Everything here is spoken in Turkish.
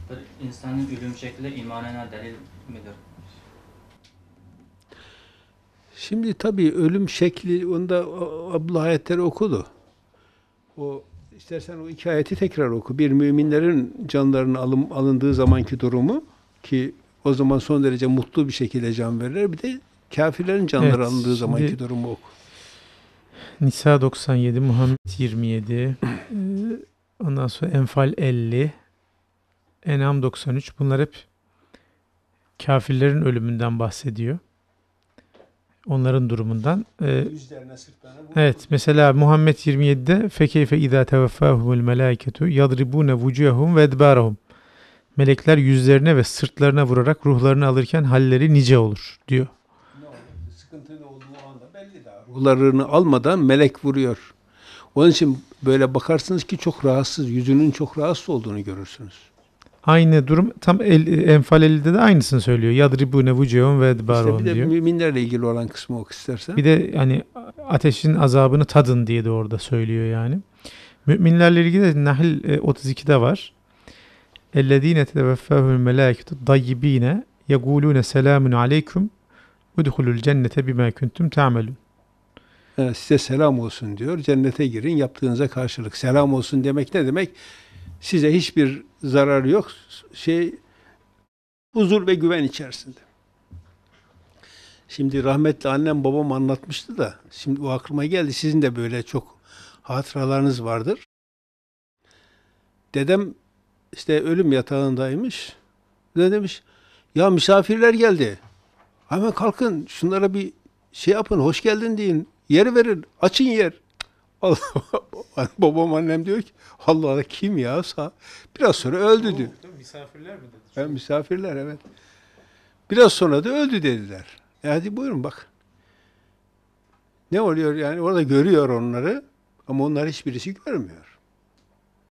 İnsanın ölüm şekli imanına delil midir? Şimdi tabii ölüm şekli, onda Abdullah ayetleri okudu. O istersen o iki ayeti tekrar oku. Bir, müminlerin canlarının alındığı zamanki durumu, ki o zaman son derece mutlu bir şekilde can verirler. Bir de kafirlerin canları Evet, alındığı zamanki şimdi durumu oku. Nisa 97, Muhammed 27, ondan sonra Enfal 50, En'am 93. Bunlar hep kafirlerin ölümünden bahsediyor. Onların durumundan. Yüzlerine, sırtlarına vurdu. Evet, mesela Muhammed 27'de fekeyfe izâ tevaffâhumul melâiketu yadribûne vucûhehum ve edbârahum. Melekler yüzlerine ve sırtlarına vurarak ruhlarını alırken halleri nice olur diyor. Ne olur? Sıkıntı ne olduğu anda belli daha. Ruhlarını almadan melek vuruyor. Onun için böyle bakarsınız ki çok rahatsız, yüzünün çok rahatsız olduğunu görürsünüz. Aynı durum tam Enfal 50'de de aynısını söylüyor. Yadribûne vucûhum ve İşte edbârahum bir de diyor. müminlerle ilgili olan kısmı oku istersen. Bir de hani ateşin azabını tadın diye de orada söylüyor yani. Müminlerle ilgili de Nahl 32'de var. اَلَّذ۪ينَ تَتَوَفَّاهُ الْمَلَائِكَةُ الطَّيِّب۪ينَ يَقُولُونَ سَلَامٌ عَلَيْكُمْ اُدْخُلُوا الْجَنَّةَ بِمَا كُنْتُمْ تَعْمَلُونَ. Evet, size selam olsun diyor. Cennete girin yaptığınıza karşılık. Selam olsun demek ne demek? Size hiçbir zararı yok. Huzur ve güven içerisinde. Şimdi rahmetli annem babam anlatmıştı da şimdi o aklıma geldi. Sizin de böyle çok hatıralarınız vardır. Dedem işte ölüm yatağındaymış. Ne demiş? Ya misafirler geldi. Hemen kalkın şunlara bir şey yapın, hoş geldin deyin. Yer verin, açın yer. Allah, babam annem diyor ki Allah Allah kim ya? Biraz sonra öldü diyor. Misafirler mi dedi? Ben misafirler, evet. Biraz sonra da öldü dediler. Hadi buyurun bak. Ne oluyor yani? Orada görüyor onları ama onlar hiçbirisi görmüyor.